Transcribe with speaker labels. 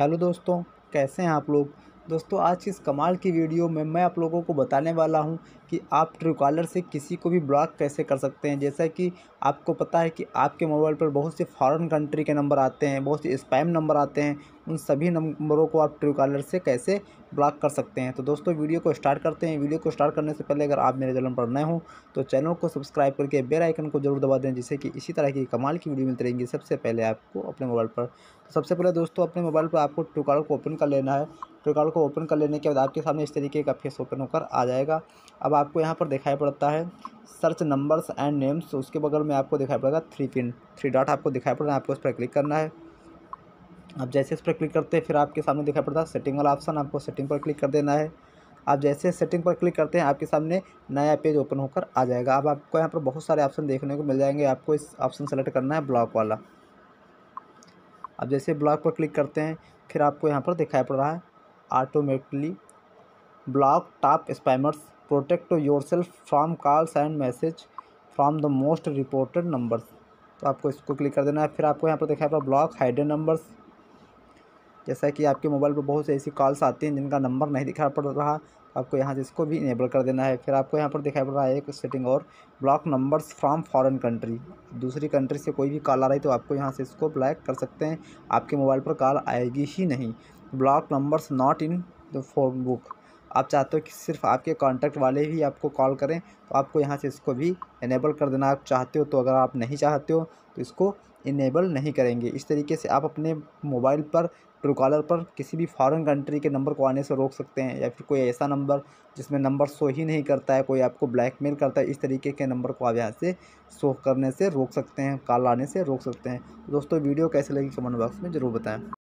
Speaker 1: Hello दोस्तों, कैसे हैं आप लोग। दोस्तों, आज की इस कमाल की वीडियो में मैं आप लोगों को बताने वाला हूं कि आप ट्रूकॉलर से किसी को भी ब्लॉक कैसे कर सकते हैं। जैसा कि आपको पता है कि आपके मोबाइल पर बहुत से फॉरेन कंट्री के नंबर आते हैं, बहुत से स्पैम नंबर आते हैं। उन सभी नंबरों को आप ट्रूकॉलर से कैसे ब्लॉक कर सकते हैं। तो दोस्तों, वीडियो को स्टार्ट करते हैं। वीडियो को स्टार्ट करने से पहले अगर आप मेरे चैनल पर नए हों तो चैनल को सब्सक्राइब करके बेल आइकन को जरूर दबा दें, जिससे कि इसी तरह की कमाल की वीडियो मिलती रहेंगी सबसे पहले आपको अपने मोबाइल पर। तो सबसे पहले दोस्तों, अपने मोबाइल पर आपको ट्रूकॉलर को ओपन कर लेना है। ट्रूकॉलर को ओपन कर लेने के बाद आपके सामने इस तरीके का फेस ओपन होकर आ जाएगा। अब आपको यहाँ पर दिखाई पड़ता है सर्च नंबर्स एंड नेम्स। उसके बगल में आपको दिखाई पड़ेगा थ्री डॉट आपको दिखाई पड़ रहा है, आपको उस पर क्लिक करना है। अब जैसे इस पर क्लिक करते हैं फिर आपके सामने दिखाई पड़ता है सेटिंग वाला ऑप्शन, आपको सेटिंग पर क्लिक कर देना है। आप जैसे सेटिंग पर क्लिक करते हैं आपके सामने नया पेज ओपन होकर आ जाएगा। अब आपको यहाँ पर बहुत सारे ऑप्शन देखने को मिल जाएंगे, आपको इस ऑप्शन सेलेक्ट करना है ब्लॉक वाला। अब जैसे ब्लॉक पर क्लिक करते हैं फिर आपको यहाँ पर दिखाई पड़ रहा है automatically block top spammers, protect yourself from calls and message from the most reported numbers. तो आपको इसको क्लिक कर देना है। फिर आपको यहाँ पर दिखाई पड़ा ब्लॉक हाइडन नंबर्स। जैसा कि आपके मोबाइल पर बहुत से ऐसी कॉल्स आती हैं जिनका नंबर नहीं दिखाई पड़ रहा, आपको यहाँ से इसको भी इनेबल कर देना है। फिर आपको यहाँ पर दिखाई पड़ रहा है एक सेटिंग और, block numbers from foreign country. दूसरी कंट्री से कोई भी कॉल आ रही तो आपको यहाँ से इसको ब्लॉक कर सकते हैं, आपके मोबाइल पर कॉल आएगी ही नहीं। Block numbers not in the phone book, आप चाहते हो कि सिर्फ आपके कॉन्टैक्ट वाले ही आपको कॉल करें तो आपको यहाँ से इसको भी इनेबल कर देना आप चाहते हो। तो अगर आप नहीं चाहते हो तो इसको इनेबल नहीं करेंगे। इस तरीके से आप अपने मोबाइल पर ट्रूकॉलर पर किसी भी फॉरेन कंट्री के नंबर को आने से रोक सकते हैं, या फिर कोई ऐसा नंबर जिसमें नंबर शो ही नहीं करता है, कोई आपको ब्लैकमेल करता है, इस तरीके के नंबर को आप यहाँ से शो करने से रोक सकते हैं, कॉल आने से रोक सकते हैं। दोस्तों, वीडियो कैसे लगी कमेंट बॉक्स में ज़रूर बताएं।